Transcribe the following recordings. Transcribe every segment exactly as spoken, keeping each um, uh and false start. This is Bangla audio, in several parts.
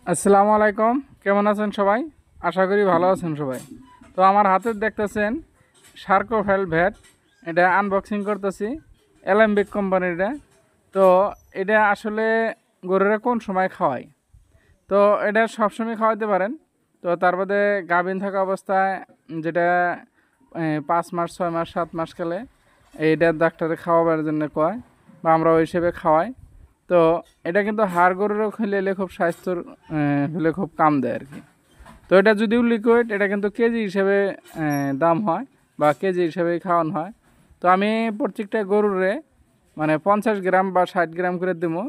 আসসালামু আলাইকুম, কেমন আছেন সবাই? আশা করি ভালো আছেন সবাই। তো আমার হাতে দেখতেছেন শার্কোফেল ভ্যাট, এটা আনবক্সিং করতেছি, অ্যালেম্বিক কোম্পানির এটা। তো এটা আসলে গরুরা কোন সময় খাওয়ায়? তো এটা সবসময় খাওয়াতে পারেন। তো তার বাদে গাভিন থাকা অবস্থায়, যেটা এ, পাঁচ মাস ছয় মাস সাত মাস কালে এইটা ডাক্তারে খাওয়াবার জন্য কয়, বা আমরা ওই হিসেবে খাওয়াই। তো এটা কিন্তু হাড় গরুরও খেলে খুব স্বাস্থ্যর আহ, হলে খুব কাম দেয় আর কি। তো এটা যদিও লিকুইড, এটা কিন্তু কেজি হিসেবে আহ, দাম হয়, বা কেজি হিসেবেই খাওয়ানো হয়। তো আমি প্রত্যেকটা গরুরে মানে পঞ্চাশ গ্রাম বা ষাট গ্রাম করে দেবো।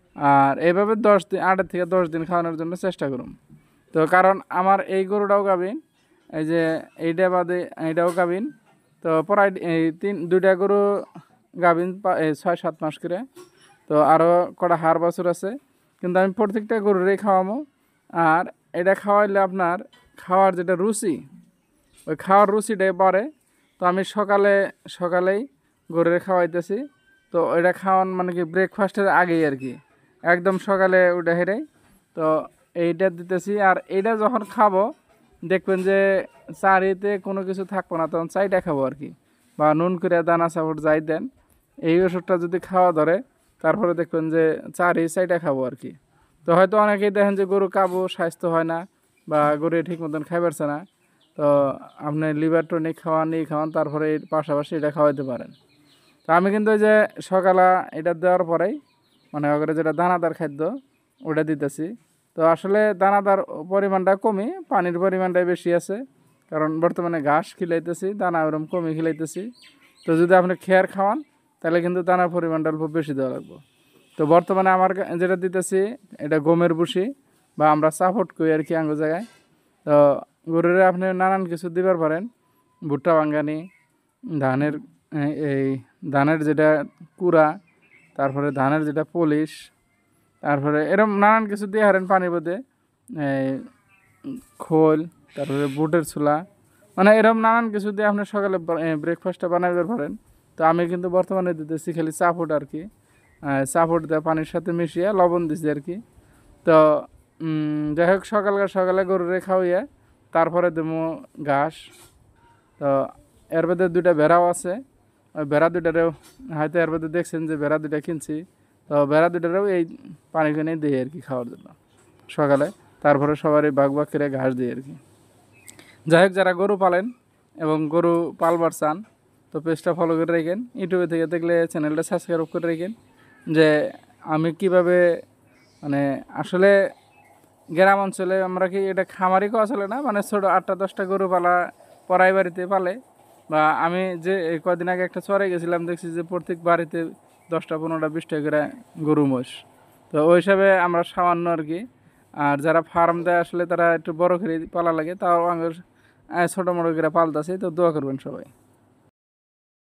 আর এইভাবে দশ দিন আট থেকে দশ দিন খাওয়ানোর জন্য চেষ্টা করুন। তো কারণ আমার এই গরুটাও গাভিন, এই যে এইটা বাদে এইটাও গাভিন। তো প্রায় এই তিন দুইটা গরু গাভিন পা- এই ছয় সাত মাস করে। তো আরও কটা হাড় বছর আছে, কিন্তু আমি প্রত্যেকটা গরুরই খাওয়াবো। আর এটা খাওয়াইলে আপনার খাওয়ার যেটা রুচি, ওই খাওয়ার রুচিটাই বাড়ে। তো আমি সকালে সকালেই গরুরে খাওয়াইতেছি। তো এটা খাওয়ান মানে কি ব্রেকফাস্টের আগেই আর কি, একদম সকালে উঠে হেরেই। তো এইটা দিতেছি। আর এইটা যখন খাবো দেখবেন যে চারিতে কোনো কিছু থাকবো না, তখন চাইটা খাবো আর কি, বা নুন করে দানা সাপোর্ট যাই দেন। এই ওষুধটা যদি খাওয়া ধরে, তারপরে দেখবেন যে চারি চাইটা খাবো আর কি। তো হয়তো অনেকেই দেখেন যে গরু খাবো স্বাস্থ্য হয় না, বা গরু ঠিক মতন খাই পারছে না। তো আপনি লিভার টনিক খাওয়ান, এই খাওয়ান, তারপরে এর পাশাপাশি এটা খাওয়াইতে পারেন। তো আমি কিন্তু ওই যে সকালে এটা দেওয়ার পরেই মানে ওগুলো যেটা দানাদার খাদ্য ওটা দিতেছি। তো আসলে দানাদার পরিমাণটা কমই, পানির পরিমাণটাই বেশি আছে। কারণ বর্তমানে ঘাস খিলাইতেছি, দানা ওরকম কমই খিলাইতেছি। তো যদি আপনি খেয়ার খাওয়ান, তাহলে কিন্তু দানার পরিমাণটা অল্প বেশি দেওয়া লাগবে। তো বর্তমানে আমার কা- যেটা দিতেছি, এটা গমের ভুসি, বা আমরা সাপোর্ট করি আর কি আঙ্গু জায়গায়। তো গরুরে আপনি নানান কিছু দিবার পারেন, ভুট্টা বাঙ্গানি, ধানের এ- এই ধানের যেটা কুড়া, তারপরে ধানের যেটা পলিশ, তারপরে এরকম নানান কিছু দিয়ে হারেন পানির মধ্যে, এই খোল, তারপরে বুটের ছোলা, মানে এরকম নানান কিছু দিয়ে আপনি সকালে ব্রেকফাস্টটা বানাইতে পারেন। তো আমি কিন্তু বর্তমানে দিতেছি খালি চাফুট আর কি, চাফুট দেওয়া পানির সাথে মিশিয়ে লবণ দিছি আর কি। তো উম, যাই হোক, সকালকার সকালে গরুরে খাওয়াইয়া তারপরে দেবো ঘাস। তো এর মধ্যে দুইটা ভেড়াও আছে, ওই ভেড়া দুইটারেও হয়তো এর মধ্যে দেখছেন যে ভেড়া দুইটা কিনছি। তো ভেড়া দুইটারেও এই পানি কিনে দিই আর কি খাওয়ার জন্য সকালে। তারপরে সবারই বাঘ বাঘ করে ঘাস দিই আর কি। যাই হোক, যারা গরু পালেন এবং গরু পালবার চান, তো পেজটা ফলো করে রাখেন। ইউটিউবে থেকে দেখলে চ্যানেলটা সাবস্ক্রাইব করে রাখেন, যে আমি কিভাবে মানে আসলে গ্রাম অঞ্চলে আমরা কি এটা খামারি করা চলে না, মানে ছোটো আটটা দশটা গরু পালা পড়াই বাড়িতে পালে। বা আমি যে এই কদিন আগে একটা চরে গেছিলাম, দেখছি যে প্রত্যেক বাড়িতে দশটা পনেরোটা বিশটা করে গরু মোষ। তো ওই হিসাবে আমরা সামান্য আর কি। আর যারা ফার্ম দেয় আসলে তারা একটু বড় করে পালা লাগে, তাও আমার ছোটো মোটো করে পালতাছে। তো দোয়া করবেন সবাই।